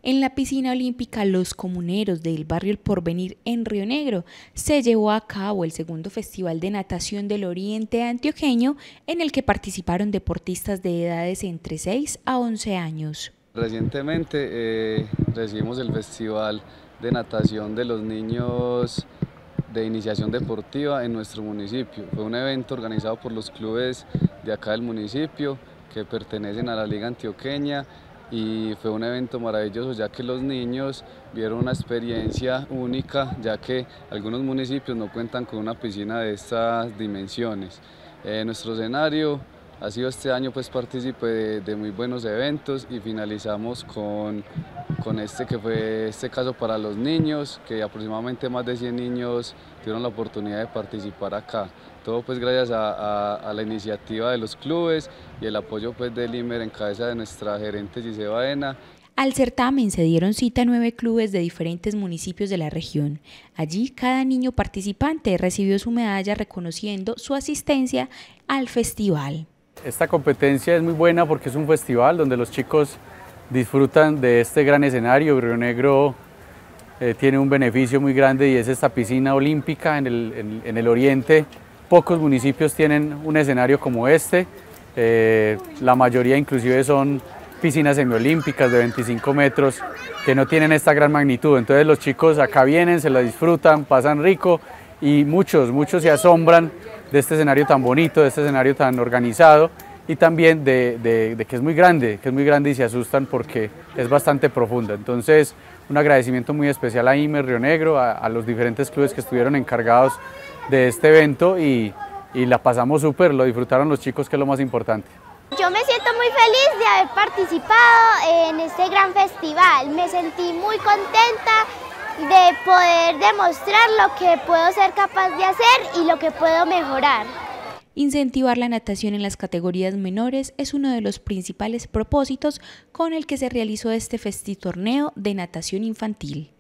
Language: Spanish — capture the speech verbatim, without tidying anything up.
En la piscina olímpica Los Comuneros del barrio El Porvenir en Río Negro se llevó a cabo el segundo Festival de Natación del Oriente Antioqueño, en el que participaron deportistas de edades entre seis a once años. Recientemente eh, recibimos el Festival de Natación de los Niños de Iniciación Deportiva en nuestro municipio. Fue un evento organizado por los clubes de acá del municipio que pertenecen a la Liga Antioqueña, y fue un evento maravilloso, ya que los niños vieron una experiencia única, ya que algunos municipios no cuentan con una piscina de estas dimensiones. Eh, nuestro escenario ha sido este año pues partícipe de, de muy buenos eventos, y finalizamos con, con este que fue este caso para los niños, que aproximadamente más de cien niños tuvieron la oportunidad de participar acá. Todo pues gracias a, a, a la iniciativa de los clubes y el apoyo pues del I M E R en cabeza de nuestra gerente Giselle Baena. Al certamen se dieron cita nueve clubes de diferentes municipios de la región. Allí cada niño participante recibió su medalla reconociendo su asistencia al festival. Esta competencia es muy buena porque es un festival donde los chicos disfrutan de este gran escenario. Río Negro eh, tiene un beneficio muy grande, y es esta piscina olímpica en el, en, en el oriente. Pocos municipios tienen un escenario como este, eh, la mayoría inclusive son piscinas semiolímpicas de veinticinco metros que no tienen esta gran magnitud. Entonces los chicos acá vienen, se la disfrutan, pasan rico, y muchos, muchos se asombran de este escenario tan bonito, de este escenario tan organizado, y también de, de, de que es muy grande, que es muy grande y se asustan porque es bastante profunda. Entonces un agradecimiento muy especial a I M E R Río Negro, a, a los diferentes clubes que estuvieron encargados de este evento, y, y la pasamos súper, lo disfrutaron los chicos, que es lo más importante. Yo me siento muy feliz de haber participado en este gran festival. Me sentí muy contenta de poder demostrar lo que puedo ser capaz de hacer y lo que puedo mejorar. Incentivar la natación en las categorías menores es uno de los principales propósitos con el que se realizó este festitorneo de natación infantil.